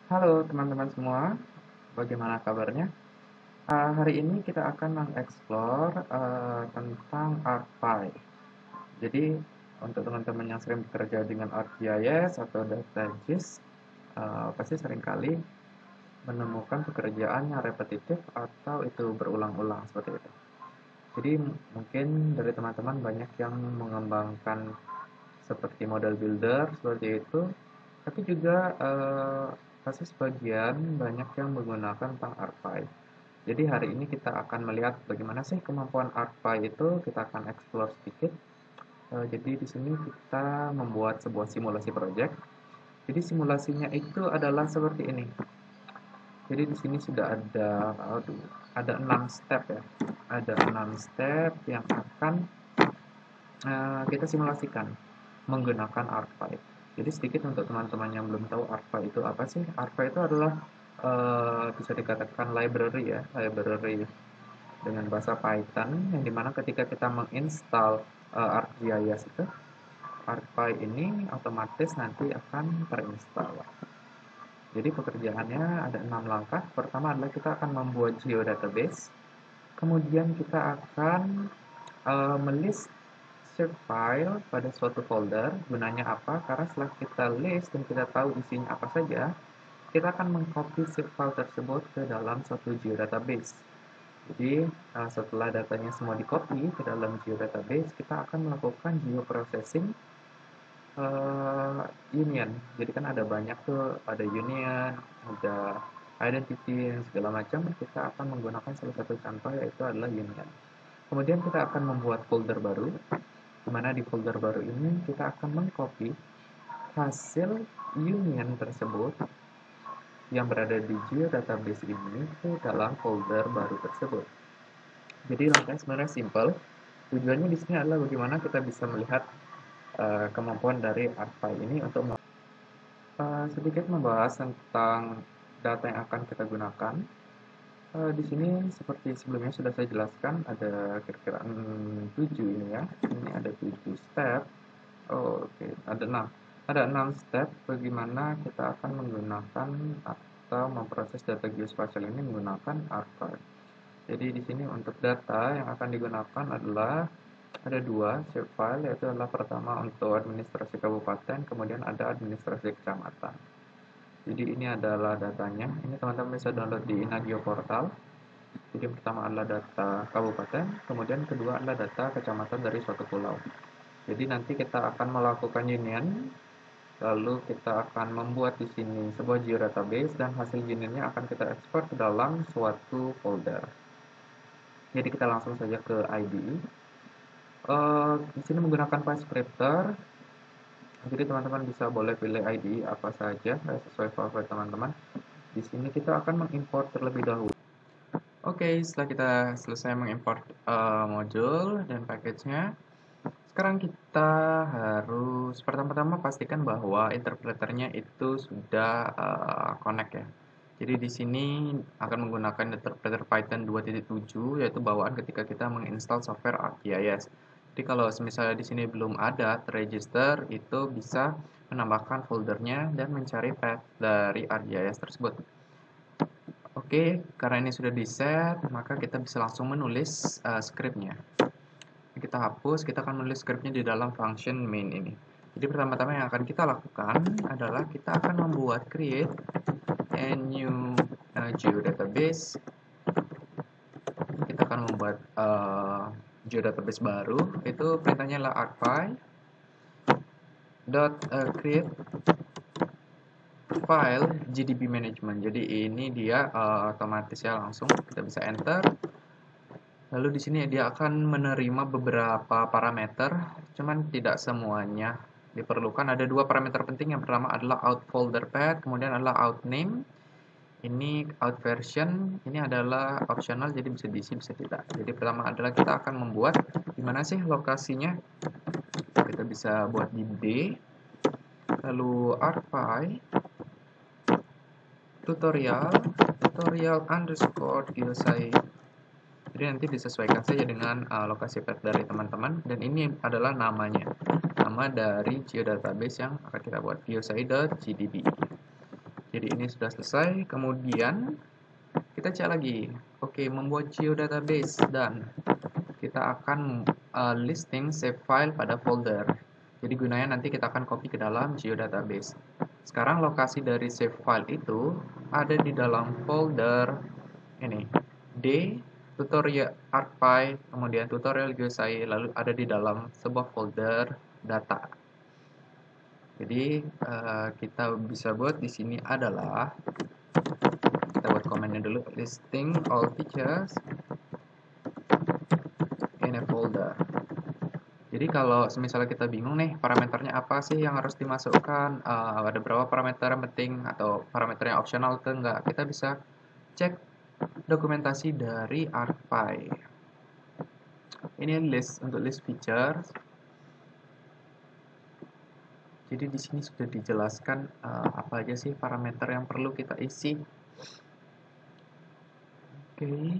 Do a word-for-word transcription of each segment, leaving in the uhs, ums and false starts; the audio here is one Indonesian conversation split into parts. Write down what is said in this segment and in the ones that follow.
Halo teman-teman semua, bagaimana kabarnya? Uh, hari ini kita akan mengeksplor uh, tentang ArcPy. Jadi untuk teman-teman yang sering bekerja dengan ArcGIS atau DataGIS, uh, pasti seringkali menemukan pekerjaan yang repetitif atau itu berulang-ulang seperti itu. Jadi mungkin dari teman-teman banyak yang mengembangkan seperti model builder seperti itu, tapi juga eh, pasti sebagian banyak yang menggunakan tentang ArcPy. Jadi hari ini kita akan melihat bagaimana sih kemampuan ArcPy itu, kita akan explore sedikit. Eh, jadi di sini kita membuat sebuah simulasi project. Jadi simulasinya itu adalah seperti ini. Jadi di sini sudah ada aduh, ada enam step ya. Ada enam step yang akan eh, kita simulasikan menggunakan ArcPy. Jadi sedikit untuk teman-teman yang belum tahu ArcPy itu apa sih? ArcPy itu adalah uh, bisa dikatakan library ya, library dengan bahasa Python yang dimana ketika kita menginstal uh, ArcGIS itu, ArcPy ini otomatis nanti akan terinstall. Jadi pekerjaannya ada enam langkah. Pertama adalah kita akan membuat geodatabase. Kemudian kita akan uh, melist save file pada suatu folder. Gunanya apa? Karena setelah kita list dan kita tahu isinya apa saja, kita akan mengcopy save file tersebut ke dalam suatu geodatabase. Jadi uh, setelah datanya semua di copy ke dalam geodatabase, kita akan melakukan geoprocessing uh, union. Jadi kan ada banyak tuh, ada union, ada identity dan segala macam. Kita akan menggunakan salah satu contoh yaitu adalah union. Kemudian kita akan membuat folder baru, di mana di folder baru ini kita akan mengcopy hasil union tersebut yang berada di geodatabase ini ke dalam folder baru tersebut. Jadi langkahnya sebenarnya simple. Tujuannya di sini adalah bagaimana kita bisa melihat uh, kemampuan dari ArcPy ini untuk uh, sedikit membahas tentang data yang akan kita gunakan. Uh, di sini seperti sebelumnya sudah saya jelaskan ada kira-kira tujuh ini ya. Ini ada tujuh step. Oh, oke, okay. Ada enam. Ada enam step bagaimana kita akan menggunakan atau memproses data geospasial ini menggunakan ArcPy. Jadi di sini untuk data yang akan digunakan adalah ada dua shapefile, yaitu adalah pertama untuk administrasi kabupaten, kemudian ada administrasi kecamatan. Jadi ini adalah datanya. Ini teman-teman bisa download di Inagio Portal. Jadi yang pertama adalah data kabupaten, kemudian kedua adalah data kecamatan dari suatu pulau. Jadi nanti kita akan melakukan union, lalu kita akan membuat di sini sebuah geodatabase dan hasil unionnya akan kita ekspor ke dalam suatu folder. Jadi kita langsung saja ke I D E. Uh, di sini menggunakan file scripter. Jadi teman-teman bisa boleh pilih I D E apa saja sesuai favorit teman-teman. Di sini kita akan mengimport terlebih dahulu. Oke, okay, setelah kita selesai mengimport uh, modul dan package-nya, sekarang kita harus pertama-tama pastikan bahwa interpreternya itu sudah uh, connect ya. Jadi di sini akan menggunakan interpreter Python dua titik tujuh yaitu bawaan ketika kita menginstal software ArcGIS. Jadi kalau misalnya di sini belum ada terregister, itu bisa menambahkan foldernya dan mencari path dari ArcGIS tersebut. Oke, karena ini sudah di set, maka kita bisa langsung menulis uh, scriptnya. Kita hapus, kita akan menulis scriptnya di dalam function main ini. Jadi pertama-tama yang akan kita lakukan adalah kita akan membuat create a new uh, geodatabase. Kita akan membuat uh, geodatabase baru. Itu perintahnya adalah arcpy dot uh, create file G D B management. Jadi ini dia uh, otomatis ya, langsung kita bisa enter. Lalu di sini dia akan menerima beberapa parameter, cuman tidak semuanya diperlukan. Ada dua parameter penting. Yang pertama adalah out folder path, kemudian adalah out name. Ini out version, ini adalah optional, jadi bisa diisi bisa tidak. Jadi pertama adalah kita akan membuat di mana sih lokasinya. Kita bisa buat di D, lalu arcpy tutorial tutorial underscore geosite. Jadi nanti disesuaikan saja dengan uh, lokasi path dari teman-teman, dan ini adalah namanya, nama dari geodatabase yang akan kita buat, geosite dot G D B. Jadi ini sudah selesai. Kemudian kita cek lagi. Oke, membuat geodatabase dan kita akan uh, listing save file pada folder. Jadi gunanya nanti kita akan copy ke dalam geodatabase. Sekarang lokasi dari save file itu ada di dalam folder ini D tutorial ArcPy, kemudian tutorial GeoSci, lalu ada di dalam sebuah folder data. Jadi uh, kita bisa buat di sini adalah kita buat komennya dulu, listing all features in a folder. Jadi kalau misalnya kita bingung nih parameternya apa sih yang harus dimasukkan, uh, ada berapa parameter yang penting atau parameter yang opsional atau enggak, kita bisa cek dokumentasi dari ArcPy. Ini list untuk list features. Jadi di sini sudah dijelaskan uh, apa aja sih parameter yang perlu kita isi. Oke. Okay.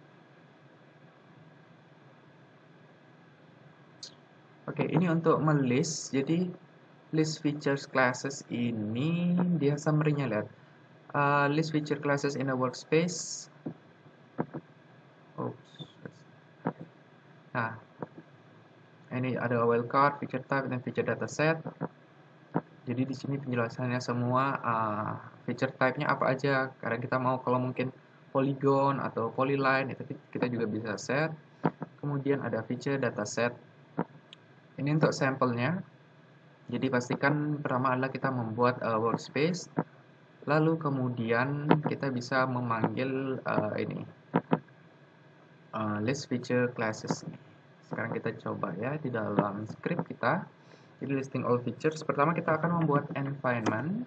Oke, okay, ini untuk melist. Jadi list features classes ini dia summary-nya, lihat. Uh, list feature classes in a workspace. Oops. Nah, ini ada wildcard, feature type, dan feature dataset. Jadi di sini penjelasannya semua, uh, feature type-nya apa aja. Karena kita mau kalau mungkin polygon atau polyline itu kita juga bisa set. Kemudian ada feature dataset. Ini untuk sampelnya. Jadi pastikan pertama adalah kita membuat uh, workspace. Lalu kemudian kita bisa memanggil uh, ini uh, list feature classes. Sekarang kita coba ya di dalam script kita. Jadi listing all features. Pertama kita akan membuat environment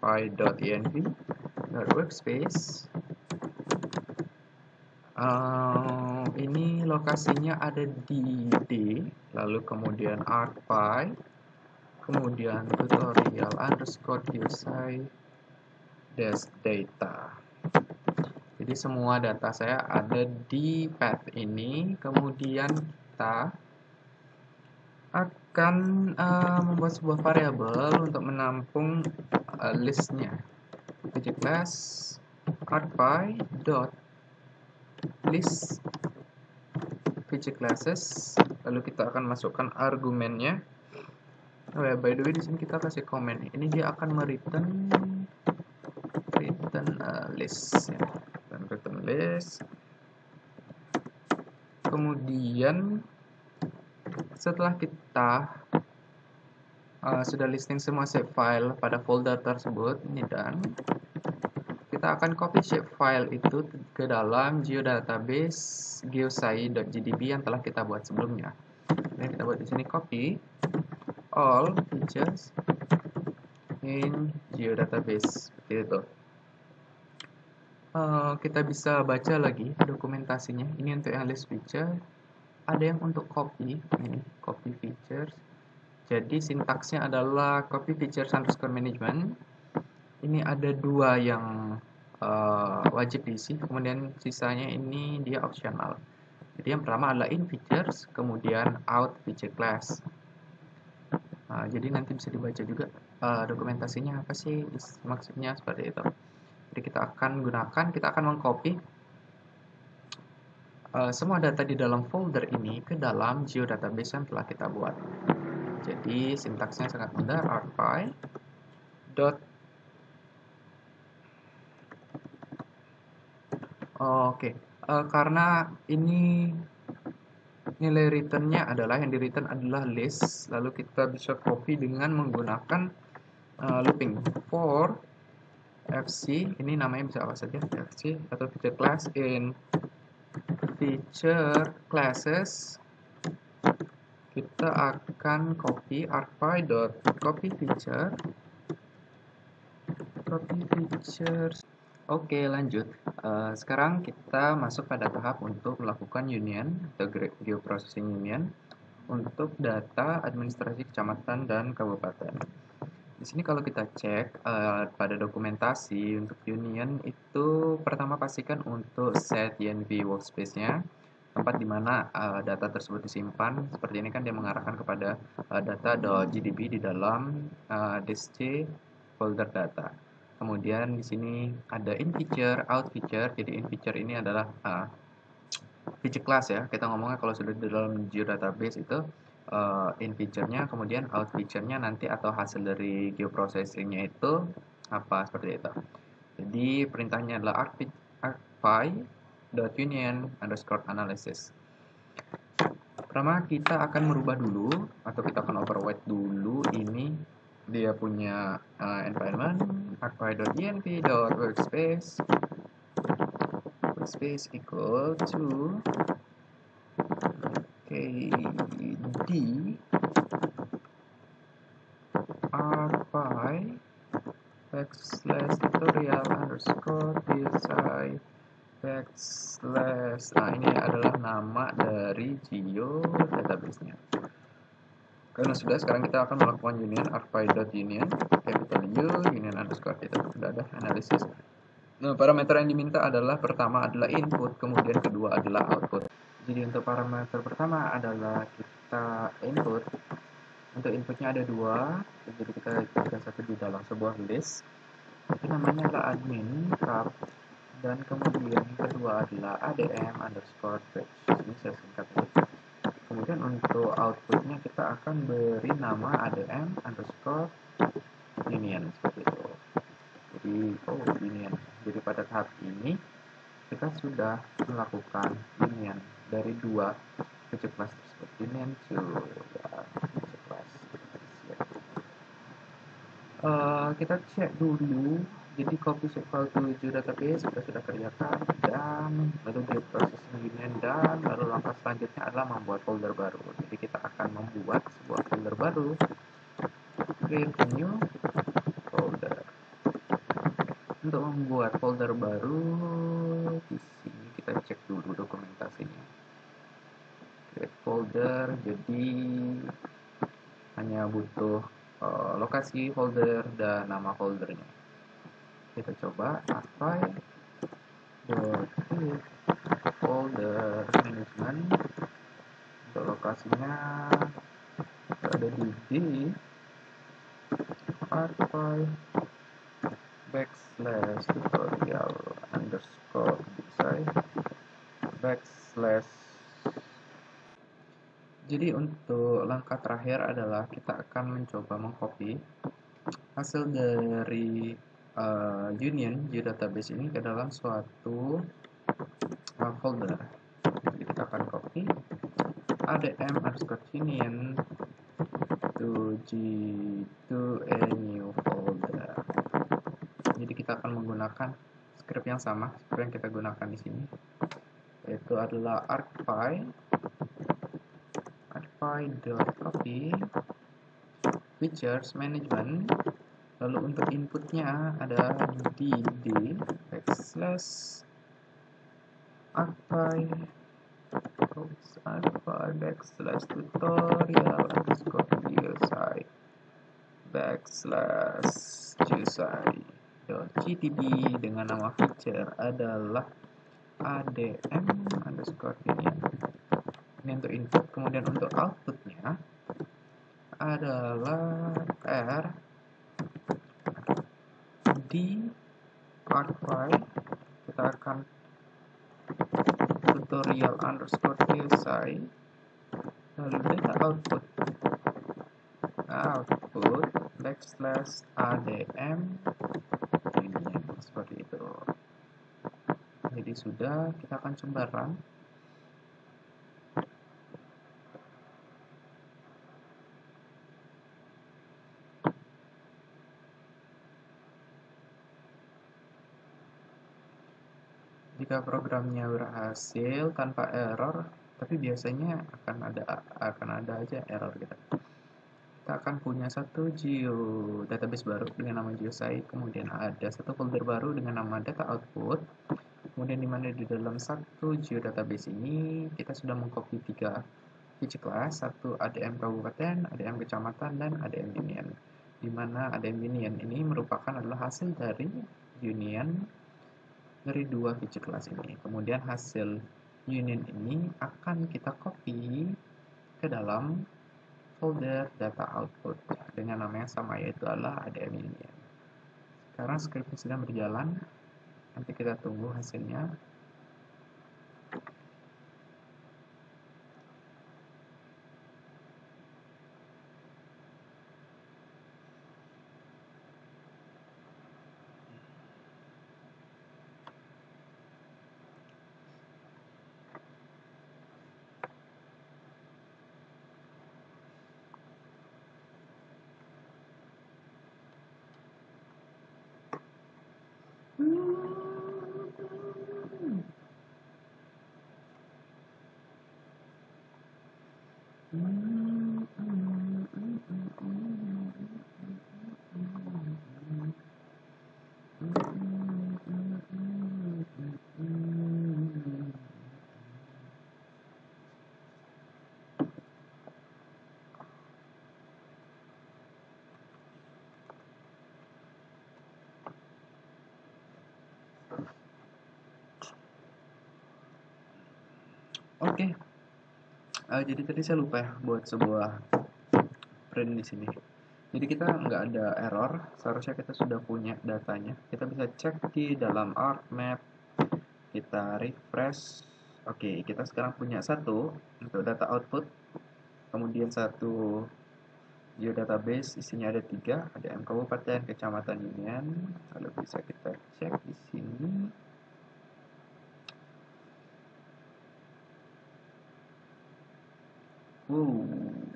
arcpy.env.workspace. Uh, ini lokasinya ada di D, lalu kemudian arcpy, kemudian tutorial underscore geosci dash data. Jadi semua data saya ada di path ini. Kemudian kita akan uh, membuat sebuah variabel untuk menampung uh, listnya. Object class arcpy dot list feature classes, lalu kita akan masukkan argumennya. Oh ya, by the way di sini kita kasih komen. Ini dia akan mereturn return uh, list ya. Dan return list. Kemudian setelah kita uh, sudah listing semua shape file pada folder tersebut ini, dan kita akan copy shape file itu ke dalam geodatabase geosci.gdb yang telah kita buat sebelumnya. Jadi kita buat di sini copy all features in geodatabase, seperti itu. Uh, kita bisa baca lagi dokumentasinya. Ini untuk yang list feature. Ada yang untuk copy, ini copy features. Jadi sintaksnya adalah copy features underscore management. Ini ada dua yang uh, wajib diisi, kemudian sisanya ini dia optional. Jadi yang pertama adalah in features, kemudian out feature class. Nah, jadi nanti bisa dibaca juga uh, dokumentasinya apa sih maksudnya, seperti itu. Jadi kita akan gunakan, kita akan mengcopy uh, semua data di dalam folder ini ke dalam geodatabase yang telah kita buat. Jadi sintaksnya sangat mudah, arcpy dot Oh, Oke, okay. uh, karena ini nilai returnnya adalah yang di return adalah list, lalu kita bisa copy dengan menggunakan uh, looping for fc. Ini namanya bisa apa saja, fc atau feature class in feature classes. Kita akan copy arcpy dot copy feature copy features. Oke, lanjut. Uh, sekarang kita masuk pada tahap untuk melakukan union atau geoprocessing union untuk data administrasi kecamatan dan kabupaten. Di sini kalau kita cek uh, pada dokumentasi untuk union itu, pertama pastikan untuk set env workspace-nya, tempat di mana uh, data tersebut disimpan. Seperti ini kan dia mengarahkan kepada uh, data.gdb di dalam uh, dist folder data. Kemudian di sini ada in feature, out feature. Jadi in feature ini adalah uh, feature class ya. Kita ngomongnya kalau sudah di dalam geodatabase itu uh, in feature-nya, kemudian out feature-nya nanti atau hasil dari geoprocessing-nya itu apa seperti itu. Jadi perintahnya adalah argpy.union underscore analysis. Pertama kita akan merubah dulu atau kita akan overwrite dulu ini dia punya uh, environment argpy.env.workspace workspace equal to kd argpy backslash tutorial underscore psi backslash. Nah, ini adalah nama dari geo database-nya. Karena sudah, sekarang kita akan melakukan union argpy.union capital U union underscore kita sudah ada analisis. Nah, parameter yang diminta adalah pertama adalah input, kemudian kedua adalah output. Jadi untuk parameter pertama adalah kita input. Untuk inputnya ada dua, jadi kita jadikan satu di dalam sebuah list. Itu namanya adalah admin tab, dan kemudian yang kedua adalah adm underscore batch. Ini saya singkat aja. Kemudian untuk outputnya kita akan beri nama adm underscore union seperti itu. Jadi oh union. Jadi pada tahap ini kita sudah melakukan union dari dua feature class tersebut, union to ya, feature class. Uh, kita cek dulu. Jadi copy file to database sudah sudah kerjakan, dan lalu dia proses union, dan lalu langkah selanjutnya adalah membuat folder baru. Jadi kita akan membuat sebuah folder baru, create a new folder. Untuk membuat folder baru di sini kita cek dulu dokumentasinya. Create folder, jadi hanya butuh uh, lokasi folder dan nama foldernya. Kita coba apply create folder management. Untuk lokasinya ada di D apply backslash tutorial underscore design backslash. Jadi untuk langkah terakhir adalah kita akan mencoba mengcopy hasil dari uh, union geodatabase ini ke dalam suatu uh, folder. Jadi kita akan copy adm underscore union to g to a new folder. Jadi kita akan menggunakan script yang sama seperti yang kita gunakan di sini, yaitu adalah argpy argpy.copy features management. Lalu untuk inputnya ada dd backslash argpy argpy backslash tutorial underscore psi backslash psi .gtb dengan nama feature adalah adm underscore union. Ini untuk input. Kemudian untuk outputnya adalah r di argpy, kita akan tutorial underscore psi, lalu data output output backslash adm union seperti itu. Jadi sudah, kita akan coba run. Jika programnya berhasil tanpa error, tapi biasanya akan ada akan ada aja error kita. Kita akan punya satu geo database baru dengan nama geosite, kemudian ada satu folder baru dengan nama data output. Kemudian di mana di dalam satu geo database ini kita sudah mengcopy tiga feature class, satu adm kabupaten, adm kecamatan, dan adm union. Di mana adm union ini merupakan adalah hasil dari union dari dua feature class ini. Kemudian hasil union ini akan kita copy ke dalam folder data output dengan nama yang sama, yaitu adalah adm union. Sekarang skripnya sedang berjalan, nanti kita tunggu hasilnya. Oke, okay. uh, jadi tadi saya lupa ya buat sebuah print di sini. Jadi kita nggak ada error, seharusnya kita sudah punya datanya. Kita bisa cek di dalam ArcMap, kita refresh. Oke, okay, kita sekarang punya satu untuk data output, kemudian satu geodatabase, isinya ada tiga, ada M kabupaten, kecamatan, union. Lalu bisa kita cek di sini. Wow.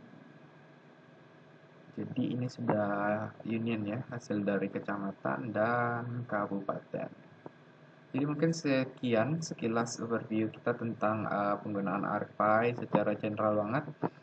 Jadi ini sudah union ya, hasil dari kecamatan dan kabupaten. Jadi mungkin sekian sekilas overview kita tentang uh, penggunaan ArcPy secara general banget.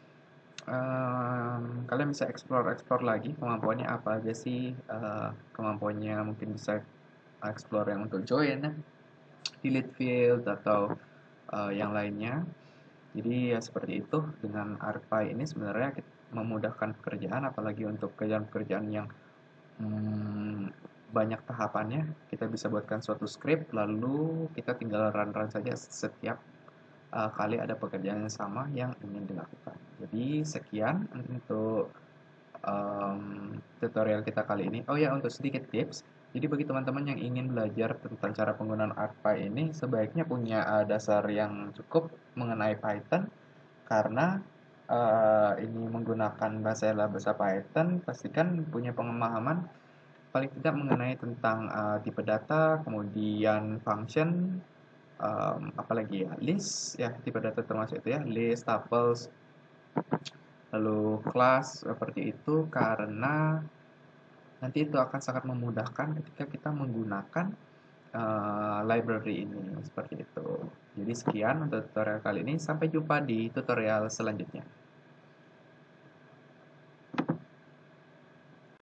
Um, kalian bisa explore-explore lagi kemampuannya apa aja sih, uh, kemampuannya mungkin bisa explore yang untuk join, delete field atau uh, yang lainnya. Jadi ya seperti itu, dengan ArcPy ini sebenarnya memudahkan pekerjaan, apalagi untuk pekerjaan-pekerjaan yang hmm, banyak tahapannya. Kita bisa buatkan suatu script, lalu kita tinggal run-run saja setiap uh, kali ada pekerjaan yang sama yang ingin dilakukan. Jadi sekian untuk um, tutorial kita kali ini. Oh ya, untuk sedikit tips, jadi bagi teman-teman yang ingin belajar tentang cara penggunaan ArcPy ini, sebaiknya punya uh, dasar yang cukup mengenai Python, karena uh, ini menggunakan bahasa bahasa Python, pastikan punya pemahaman paling tidak mengenai tentang uh, tipe data, kemudian function, um, apalagi ya, list, ya tipe data termasuk itu ya, list, tuples, lalu kelas, seperti itu, karena nanti itu akan sangat memudahkan ketika kita menggunakan uh, library ini, seperti itu. Jadi sekian untuk tutorial kali ini, sampai jumpa di tutorial selanjutnya.